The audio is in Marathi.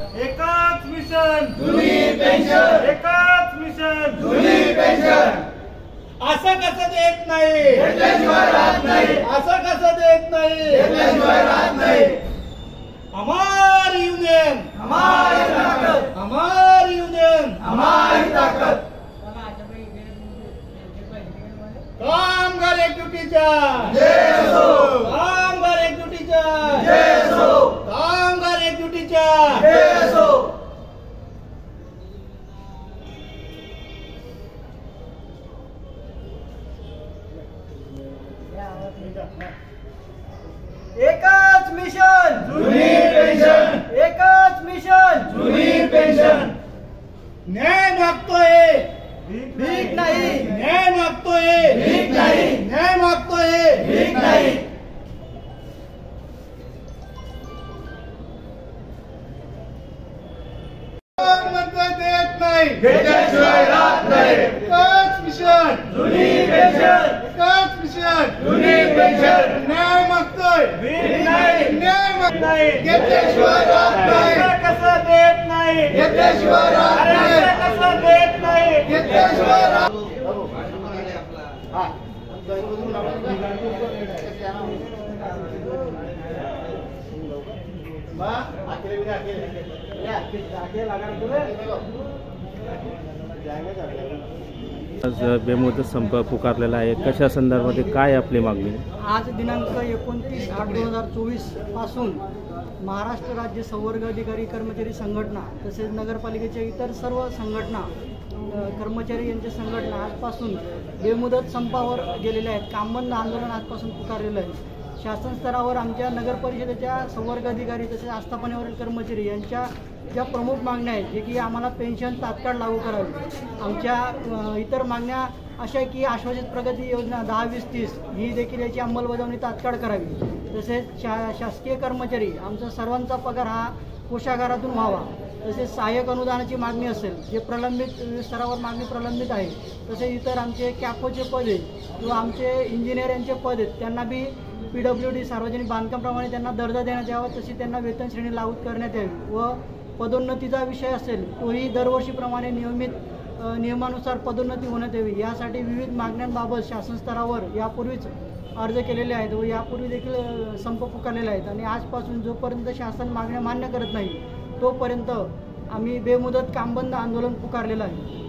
एकच मिशन जुनी पेन्शन, एकच मिशन जुनी पेन्शन. असं कसं देत नाही, घेतल्याशिवाय राहत नाही, असं कसं देत नाही, घेतल्याशिवाय राहत नाही. हमारी यूनियन, हमारी ताकद, हमारी यूनियन, हमारी ताकद. कामगार एकजुटीच्या जय असो, कामगार एकजुटीच्या जय असो, कामगार एकजुटीच्या जय असो. एकच मिशन जुनी पेन्शन, एकच मिशन जुनी पेन्शन. न्याय मागतोय, भीक नाही, न्याय मागतोय, भीक नाही, न्याय मागतोय. भीक नाही. म्हणतोय देत नाही, घेतल्याशिवाय राहत नाही. एकच मिशन, जुनी पेन्शन, एकच मिशन, जुनी पेन्शन. न्याय मागतोय, भीक नाही, न्याय मागतोय. घेतल्याशिवाय राहत नाही, असं कसं देत नाही, घेतल्याशिवाय राहत असं नाही, कसं देत नाही. घेतल्याशिवाय राहत. आज बेमुदत संप पुकारलेला आहे. कशा संदर्भामध्ये काय आपली मागणी? आज दिनांक 29/8/2024 पासून महाराष्ट्र राज्य संवर्ग अधिकारी कर्मचारी संघटना तसेच नगरपालिकेच्या इतर सर्व संघटना कर्मचारी यांच्या संघटना आजपासून बेमुदत संपावर गेलेल्या आहेत. कामबंद आंदोलन आजपासून पुकारलेलं आहे. शासन स्तरावर आमच्या नगर परिषदेच्या संवर्ग अधिकारी तसेच आस्थापनेवरील कर्मचारी यांच्या ज्या प्रमुख मागण्या आहेत जे की आम्हाला पेन्शन तात्काळ लागू करावी. आमच्या इतर मागण्या अशा आहे की आश्वासित प्रगती योजना 10-20-30 ही देखील याची अंमलबजावणी तात्काळ करावी. तसेच शासकीय कर्मचारी आमचा सर्वांचा पगार हा कोषागारातून व्हावा. तसेच सहाय्यक अनुदानाची मागणी असेल जे प्रलंबित स्तरावर मागणी प्रलंबित आहे. तसेच इतर आमचे कॅफोचे पद आहेत किंवा आमचे इंजिनियर यांचे पद आहेत त्यांना बी PWD सार्वजनिक बांधकामप्रमाणे त्यांना दर्जा देण्यात यावा. तशी त्यांना वेतन श्रेणी लागू करण्यात यावी व पदोन्नतीचा विषय असेल तोही दरवर्षीप्रमाणे नियमानुसार पदोन्नती होण्यात यावी. यासाठी विविध मागण्यांबाबत शासन स्तरावर यापूर्वीच अर्ज केलेले आहेत व यापूर्वी देखील संप पुकारलेले आहेत. आणि आजपासून जोपर्यंत शासन मागण्या मान्य करत नाही तोपर्यंत आम्ही बेमुदत कामबंद आंदोलन पुकारलेलं आहे.